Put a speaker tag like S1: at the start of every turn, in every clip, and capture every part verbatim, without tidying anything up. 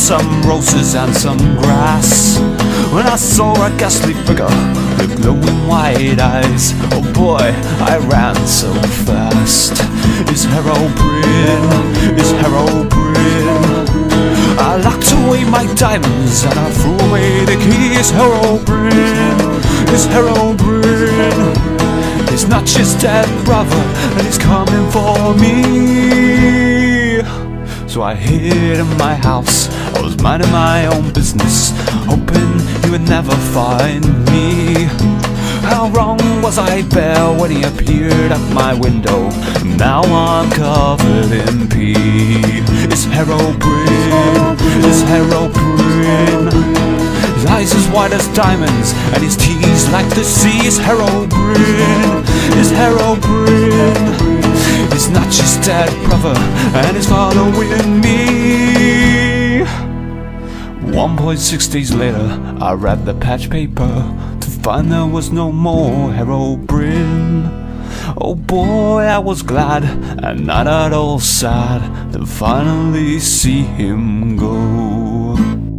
S1: some roses and some grass, when I saw a ghastly figure with glowing white eyes. Oh boy, I ran so fast. It's Herobrine, it's Herobrine. I locked away my diamonds and I threw away the key. It's Herobrine, it's Herobrine. He's not just dead brother, and he's coming for me. So I hid in my house, I was minding my own business, hoping he would never find me. How wrong was I bare when he appeared at my window? Now I'm covered in pee. It's Herobrine, it's Herobrine. His eyes as white as diamonds, and his teeth like the sea. It's Herobrine, it's Herobrine. He's not just dead brother, and he's following me. one point six days later, I read the patch paper to find there was no more Herobrine. Oh boy, I was glad and not at all sad to finally see him go.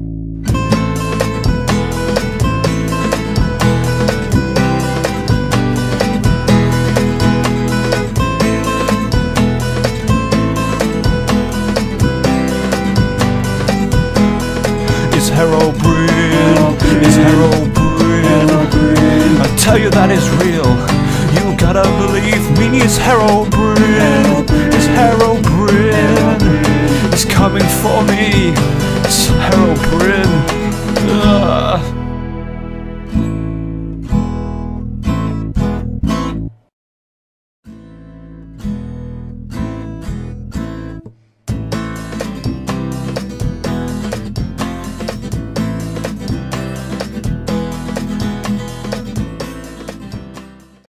S1: It's Herobrine, it's Herobrine. I tell you that is real, you gotta believe me. It's Herobrine, it's Herobrine. It's coming for me. It's Herobrine. Ugh.